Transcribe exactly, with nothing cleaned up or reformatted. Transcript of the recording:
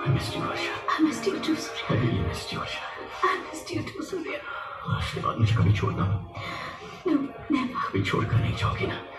I missed you, Arjun. I missed you too, Surya. I really missed you, Arjun. I missed you too, Surya. आज के बाद मुझे कभी छोड़ना No, never. कभी छोड़कर नहीं जाओगी ना?